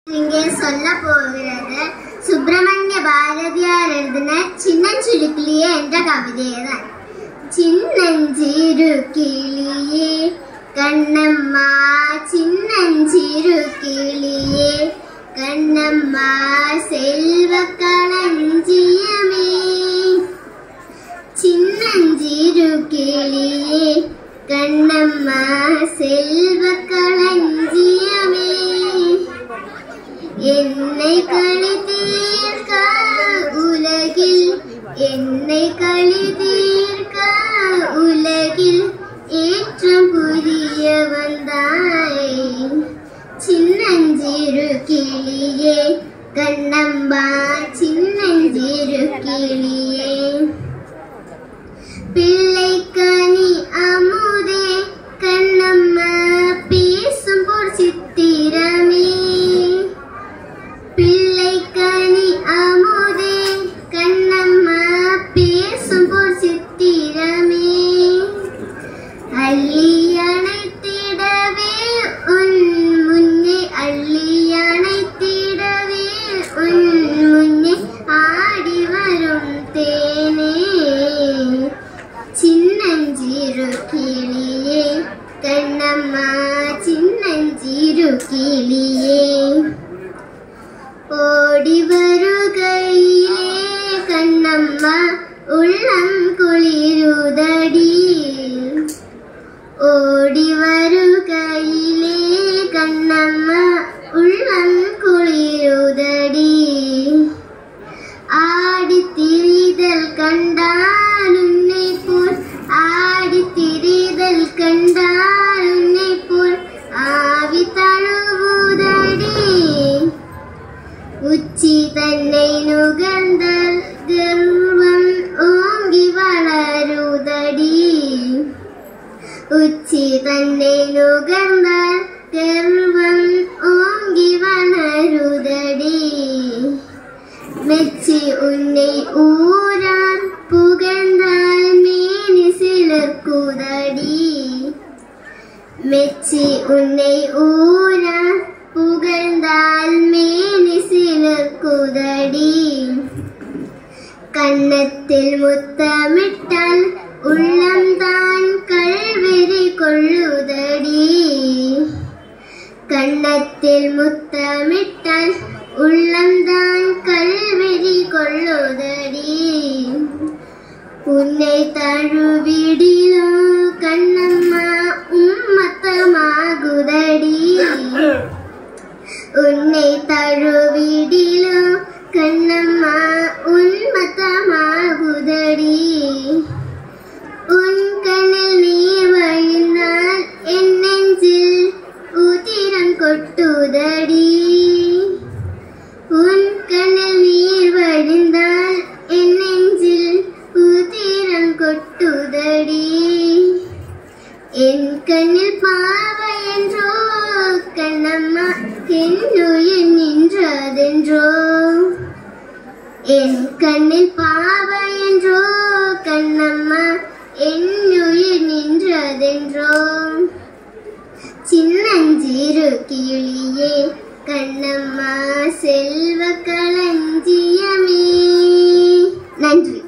இங்கே சொல்ல போகிறது சுப்பிரமணிய பாரதியார் எழுதின சின்னஞ்சிறு என்ற கவிதைதான். சின்னஞ்சிறு கிளியே கண்ணம்மா, சின்னஞ்சிறு கிளியே கண்ணம்மா, செல்வ களஞ்சியமே. சின்னஞ்சிறு கிளியே கண்ணம்மா, செல்வ களஞ்சியமே. என்னை கழித்தீர்க்க உலகில், என்னை கழித்தீர்க்க உலகில் ஏற்றம் புரிய வந்தாய். சின்னஞ்சிறு கிளியே கண்ணம்மா, சின்னஞ்சிறு கிளியே. பிள்ளை கனி அமுதே கண்ணம்மா, பேசும் போர் சித்திரமே. பிள்ளை கனி அமுதே கண்ணம்மா, பேசும் போர் சித்திரமே. அள்ளி அணைத்திடவே உன் முன்னே, அள்ளி அணைத்திடவே உன் முன்னே ஆடி வரும் தேனே. சின்னஞ்சிறு கிளியே கண்ணம்மா, சின்னஞ்சிறு கிளியே. ஓடி வருகையிலே கண்ணம்மா, உள்ளம் குளிருதடி. ஓடி வருகையிலே கண்ணம்மா, உள்ளம் குளிருதடி. ஆடி திரிதல் கண்டால் உன்னை போல், ஆடி திரிதல் கண்டால் உன்னை போல் ஆவி தழுவுதடி. உச்சி தன்னை நுகர்ந்தால் கர்வம் ஓங்கி வளருதடி. உச்சி தன்னை நுகர்ந்தால் கர்வம் ஓங்கி வளருதடி. மெச்சி உன்னை ஊரார் புகழ்ந்தால் மேனி சிலிர்க்குதடி. மெச்சி உன்னை ஊரார் புகழ்ந்தால் மேனி சிலிர்க்குதடி. கன்னத்தில் முத்தமிட்டால் உள்ளம்தான் கல்வெறி கொள்ளுதடி. கன்னத்தில் முத்தமிட்டால் உள்ளம்தான் கல்வெறி கொள்ளுதடி. உன்னை தழுவிடிலோ கண்ணம்மா, உம்மத்தமாகுதடி. உன்னை தழுவிடிலோ கண்ணம்மா, உன்மத்தமாகுதடி. உன் கண்ணில் நீர் வழிந்தால் என் நெஞ்சில் உதிரம் கொட்டுதடி. உன் கண்ணில் நீர் வழிந்தால் என் நெஞ்சில் உதிரம் கொட்டுதடி. என் கண்ணில் பாவை என்றோ கண்ணம்மா, என்னுயிர் நின்றதென்றோ. என் கண்ணில் பாவை என்றோ கண்ணம்மா, என்னுயிர் நின்றதென்றோ. சின்னஞ்சிறு கிளியே கண்ணம்மா, செல்வ களஞ்சியமே. நன்றி.